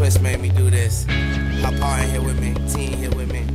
Twist made me do this. Hop on in here with me, team here with me.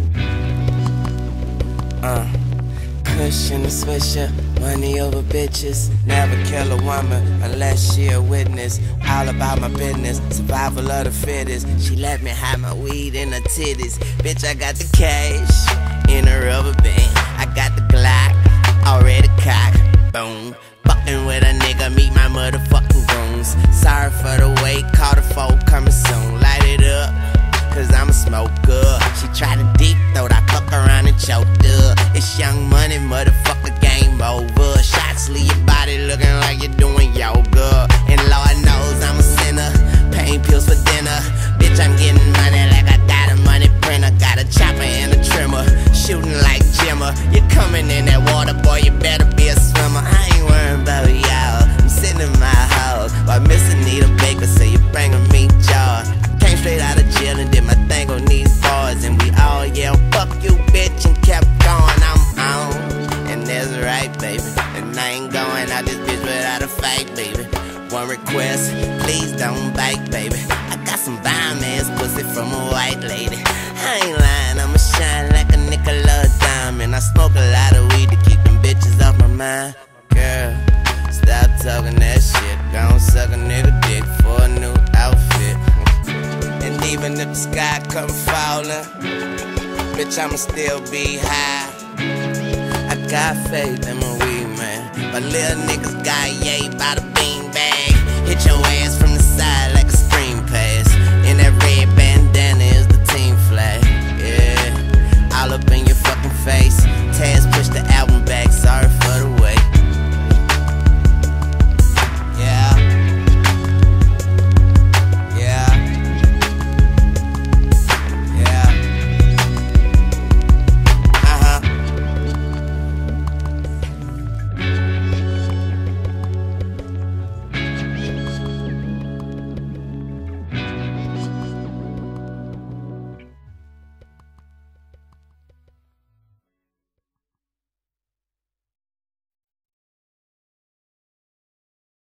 Cushion and swisher, money over bitches. Never kill a woman unless she a witness. All about my business, survival of the fittest. She let me hide my weed in her titties. Bitch, I got the cash in a rubber band. I got the Glock already cocked. Boom. Fucking with a nigga, meet my motherfucking goons. Sorry for the wait, call the folk coming soon. Light it up, cause I'm a smoker. She tried to deep throat, I fuck around and choked her. It's Young Money, motherfucker, game over. Shots leave your body looking like you're doing yoga. And Lord knows I'm a sinner, pain pills for dinner. Bitch, I'm getting money like I got a money printer. Got a chopper and a trimmer, shooting like Jimmer. You're coming in that water, boy, you better be a swimmer. I ain't worrying about y'all, I'm sitting in my house while Miss Anita Baker say you're bringing me joy. Came straight out of jail and did my thing on these bars. And we all yelled, fuck you, bitch, and kept going. I'm on, and that's right, baby. And I ain't going out this bitch without a fight, baby. One request, please don't bite, baby. I got some bomb-ass pussy from a white lady. I ain't lying, I'ma shine like a Nicola diamond. I smoke a lot of weed to keep them bitches off my mind. Girl, stop talking that shit. Gon' suck a nigga dick for a new outfit. And even if the sky come falling, bitch, I'ma still be high. I got faith in my weed, man. But little niggas got yay by the bean bag. Hit your ass from the side like a screen pass. In that red